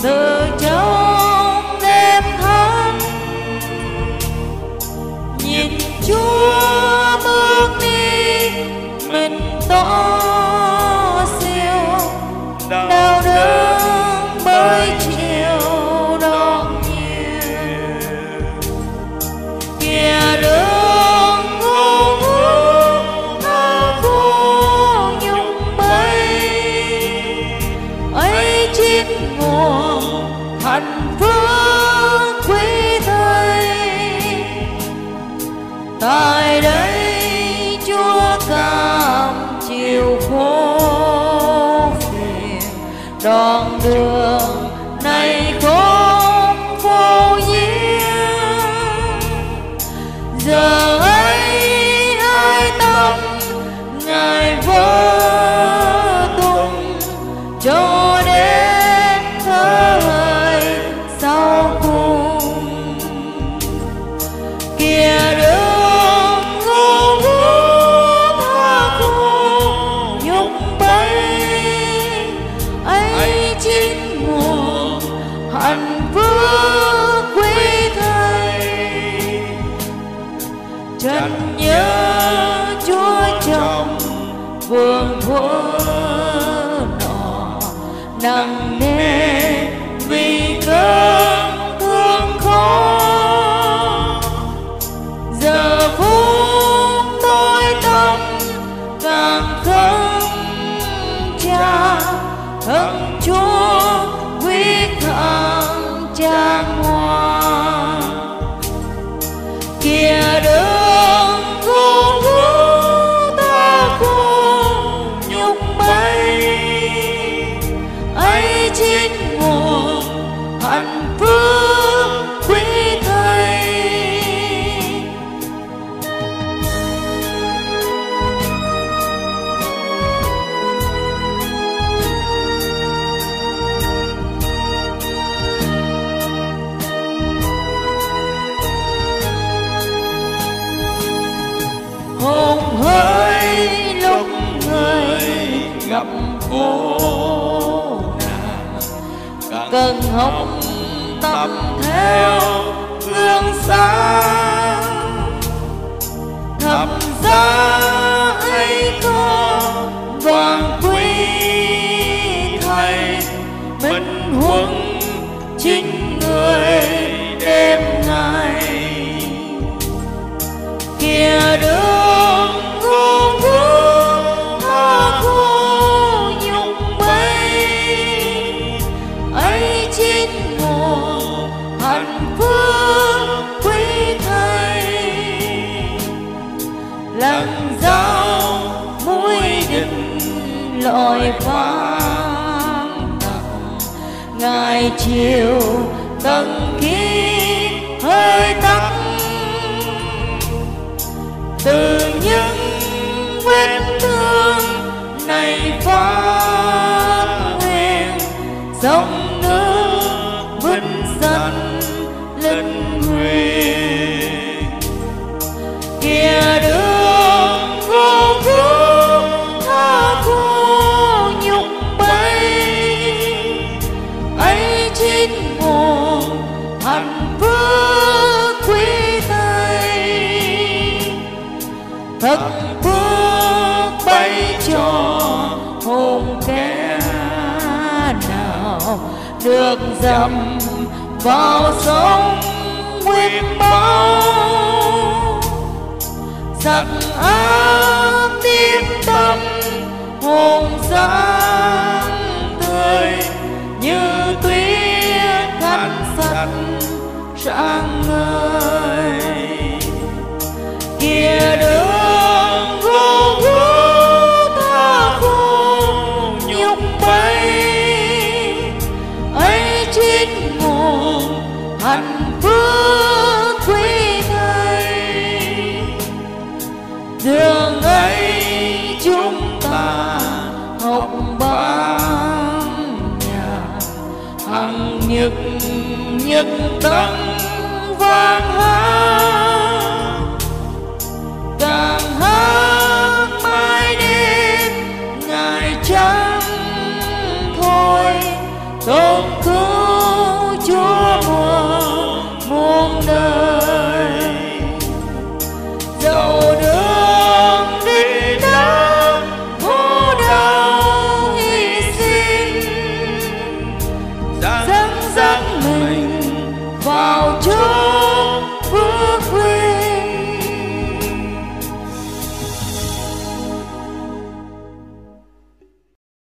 từ trong đêm thắm. Nhìn Chúa bước đi mình tỏ siêu, đau đớn bởi chiều đón nhiều. Kìa đường ngu ngút tha vô nhung bay, ấy chính nguồn hạnh phúc quý Thầy. Tại đây Chúa cam chịu khổ phiền, đoạn đường này không vô duyên. Giờ ấy hai tâm Ngài vỡ tung, cho đến thời sau cùng. Kìa đường ngu ngút tha phương nhung bay, ấy chính nguồn hạnh phúc quý Thầy. Trần nhớ Chúa trong vườn thuở nọ, nặng nề vì cơn thương khó. Giờ phút tôi tâm càng khấn Cha, thân Chúa quyết thẳng trang hoa. Kìa đường ngu ngút tha phương nhung bay, ấy chính nguồn hạnh phúc quý Thầy. Hồn hơi lúc người gặp khổ nạn, cần hồng tập theo gương sáng. Thập giá ấy có vàng quý Thầy, minh huân chính người đêm ngày. Kìa đường ngu ngút tha phương nhung bay, ấy chính nguồn hạnh phúc quý Thầy. Lần giao mũi đinh lội vang tặng, Ngài chiều tận khi hơi tắt. Từ những vết thương này phát nguyên, dòng nước vinh danh linh huyền. Kìa đường ngu ngút tha phương nhung bay, ấy chính nguồn hạnh phúc quý Thầy. Thật phước bay cho hồn kẻ nào được dầm vào sông nguyên bao. Giặc ác tim tâm hồn sáng tươi, như tuyết thanh sạch sáng ngời. Kìa đường ngu ngút tha phương nhung bay, ấy chính nguồn hạnh phúc quý Thầy. Đường ấy chúng ta học ban nhạc, hằng nhật nhật tận vang hát.